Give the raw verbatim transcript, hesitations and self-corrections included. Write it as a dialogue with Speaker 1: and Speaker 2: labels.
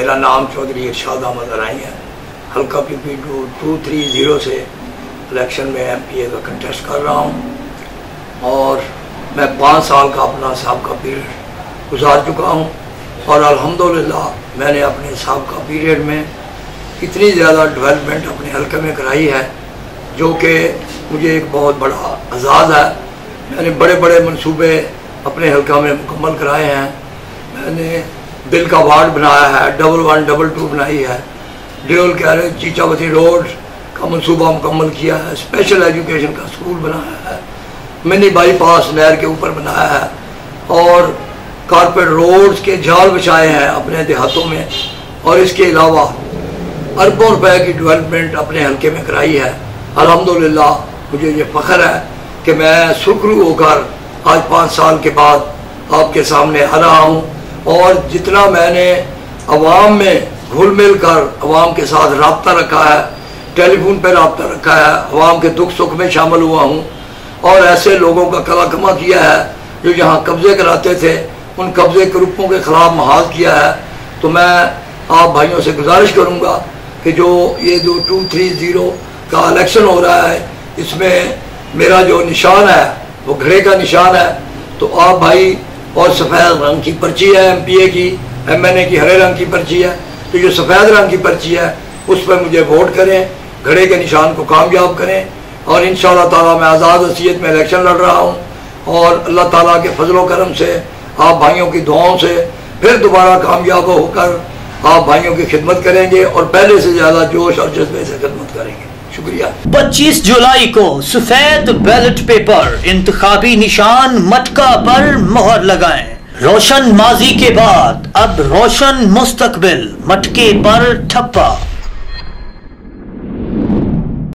Speaker 1: मेरा नाम चौधरी इरशाद अहमद अराइन है। हल्का P P two two three zero से इलेक्शन में एम पी ए का कंटेस्ट कर रहा हूँ और मैं पाँच साल का अपना सबका पीरियड गुजार चुका हूँ और अल्हम्दुलिल्लाह मैंने अपने सबका पीरियड में इतनी ज़्यादा डेवलपमेंट अपने हल्के में कराई है जो कि मुझे एक बहुत बड़ा एजाज़ है। मैंने बड़े बड़े मंसूबे अपने हल्का में मुकम्मल कराए हैं। मैंने दिल का वार्ड बनाया है, डबल वन डबल टू बनाई है, ड्यूल कैरेज चीचावती रोड का मंसूबा मुकम्मल किया है, स्पेशल एजुकेशन का स्कूल बनाया है, मिनी बाईपास नहर के ऊपर बनाया है और कारपेट रोड्स के जाल बिछाए हैं अपने देहातों में और इसके अलावा अरबों रुपए की डेवलपमेंट अपने हल्के में कराई है। अल्हम्दुलिल्लाह मुझे ये फ़ख्र है कि मैं सुरखरू होकर आज पाँच साल के बाद आपके सामने आ रहा हूँ और जितना मैंने अवाम में घुल मिल कर अवाम के साथ रब्ता रखा है, टेलीफोन पर रब्ता रखा है, अवाम के दुख सुख में शामिल हुआ हूँ और ऐसे लोगों का कला कमा किया है जो यहाँ कब्ज़े कराते थे, उन कब्ज़े ग्रुपों के ख़िलाफ़ महाज किया है। तो मैं आप भाइयों से गुजारिश करूँगा कि जो ये जो टू थ्री ज़ीरो का इलेक्शन हो रहा है इसमें मेरा जो निशान है वो घड़े का निशान है। तो आप भाई और सफ़ेद रंग की पर्ची है, एम पी ए की, एम एन ए की हरे रंग की पर्ची है, तो जो सफ़ेद रंग की पर्ची है उस पर मुझे वोट करें, घड़े के निशान को कामयाब करें और इंशाअल्लाह ताला मैं आज़ाद हसीयत में इलेक्शन लड़ रहा हूँ और अल्लाह ताला के फजलो करम से आप भाइयों की दुआओं से फिर दोबारा कामयाब होकर आप भाइयों की खिदमत करेंगे और पहले से ज़्यादा जोश और जज्बे से खिदमत करेंगे। शुक्रिया।
Speaker 2: पच्चीस जुलाई को सफेद बैलेट पेपर इंतखाबी निशान मटका पर मोहर लगाएं। रोशन माजी के बाद अब रोशन मुस्तकबिल, मटके पर ठप्पा।